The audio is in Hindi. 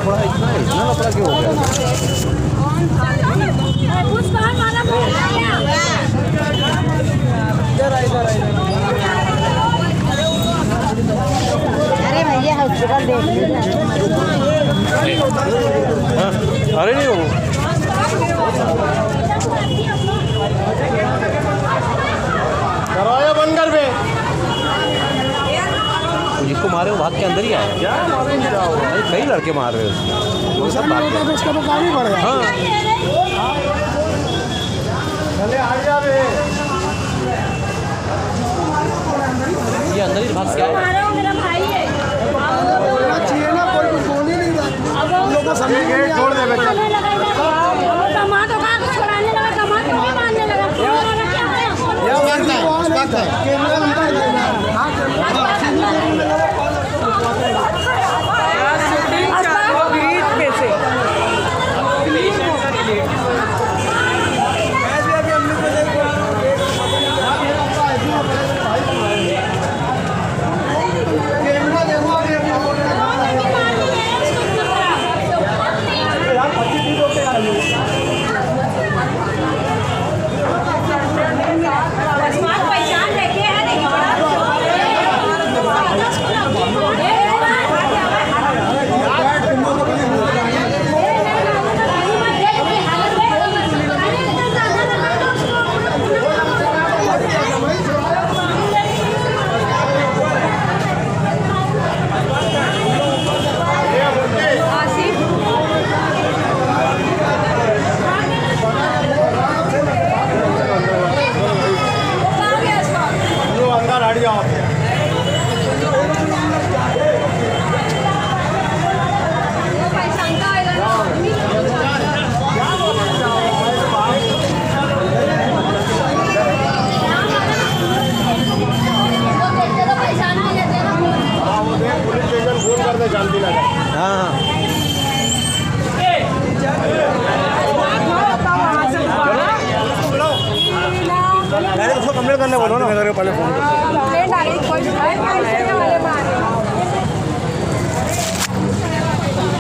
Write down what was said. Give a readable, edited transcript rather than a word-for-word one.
लफड़ा इतना लफड़ा क्यों हो गया? अरे भैया हॉस्पिटल देख अरे नहीं हो दरवाजा बंद कर बे। जिसको मारे वो भाग के अंदर ही आया। कई लड़के मार रहे हैं उसको। उसका तो काम ही पड़ गया। हाँ चले आ जा बे। ये अंदर ही भाग के आया। चाहिए ना कोई कुछ बोल ही नहीं रहा। हम लोग को समझ गेट छोड़ दे बेटा। कैमरा अंदर बीच में से जानती लगा। हाँ उसको कंप्लेंट करने बोलो ना। पहले फोन